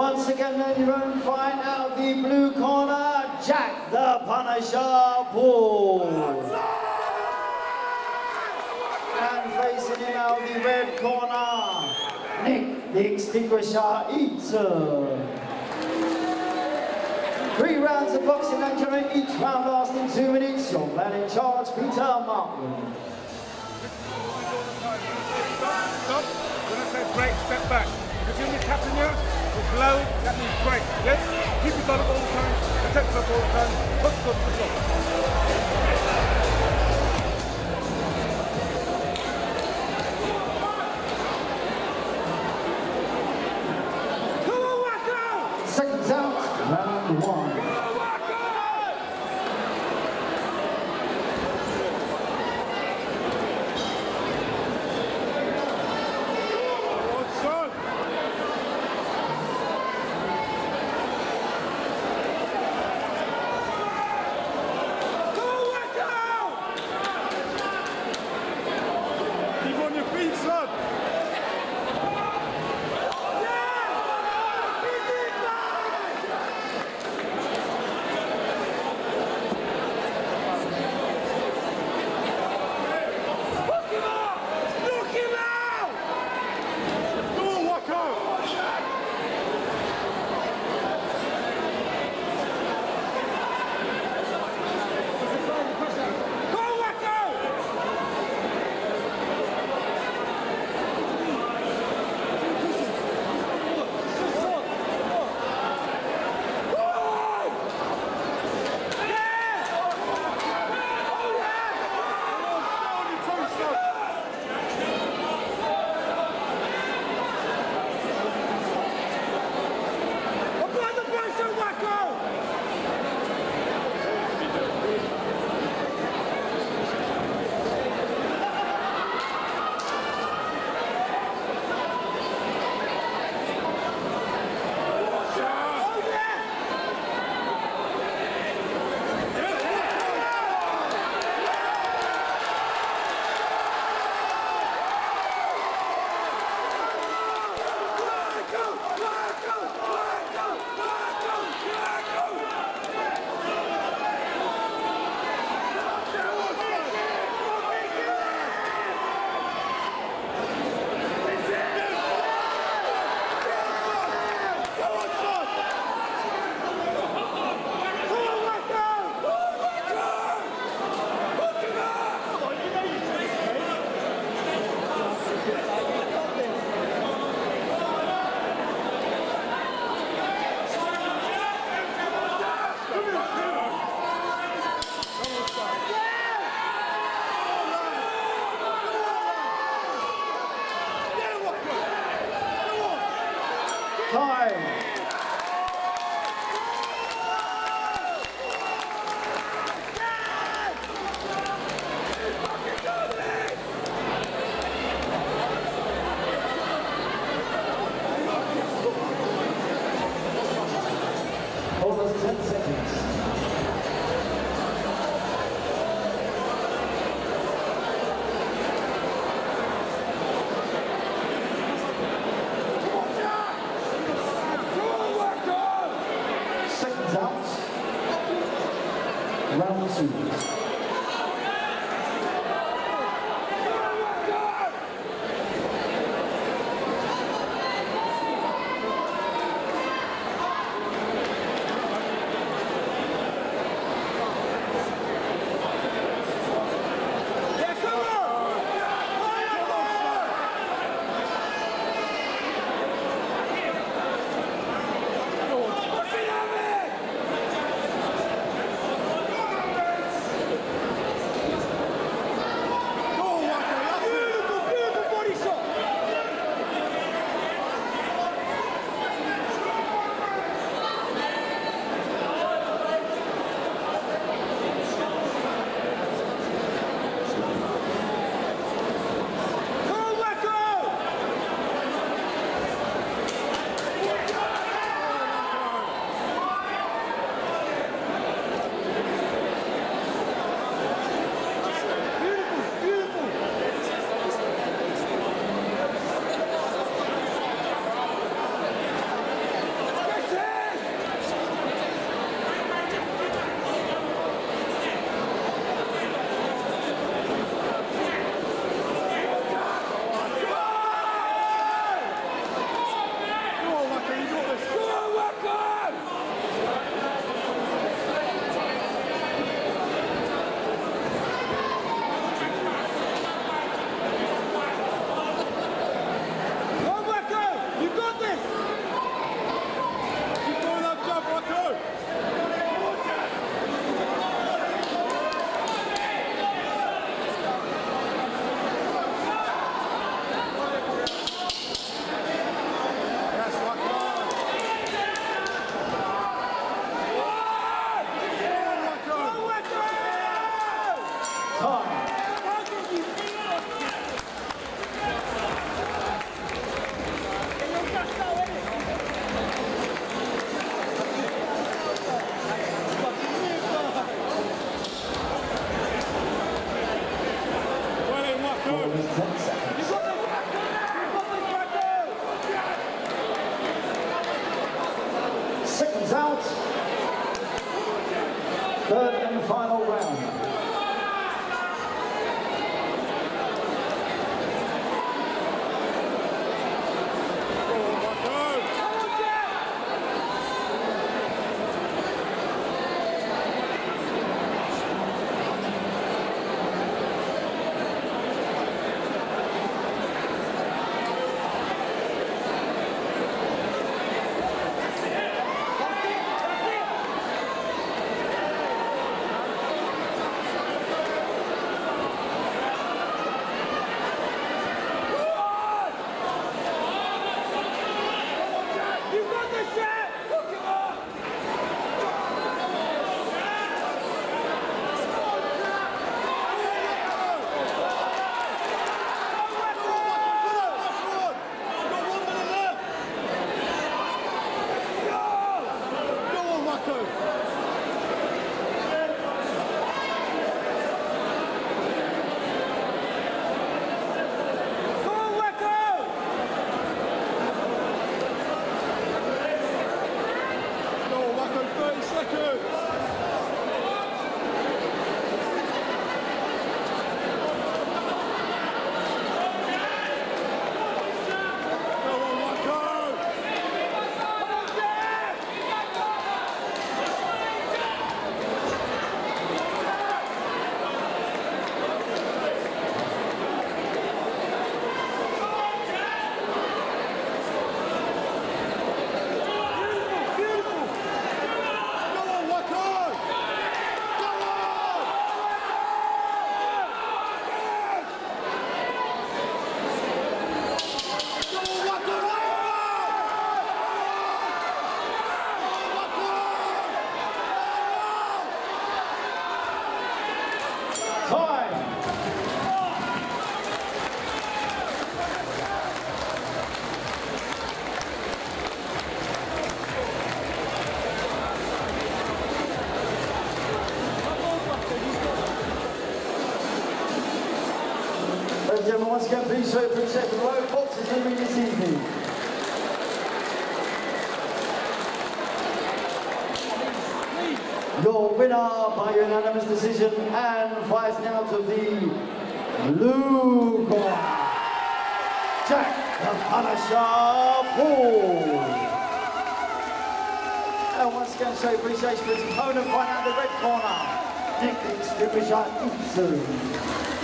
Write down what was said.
Once again, then your own fight out of the blue corner, Jack the Punisher Paul. And facing him out of the red corner, Nick the Extinguisher Eaton. 3 rounds of boxing and gentlemen, each round lasting 2 minutes. Your man in charge, Peter Martin. Stop. When I say break, step back. If you're tapping you, it's low, that means break. Yes? Keep your gun up all the time, protect yourself all the time, put the foot to the floor. Seconds out, round 1. Almost 10 seconds. Seconds out. Round 2. is out. Third and final round. Ladies and gentlemen, once again, please show appreciate the road boxers in this evening. Your winner by unanimous decision and fighting out of the blue corner, Jack the Punisher Paul. And once again, show appreciation for his opponent fighting out the red corner, Nick the Extinguisher Eaton.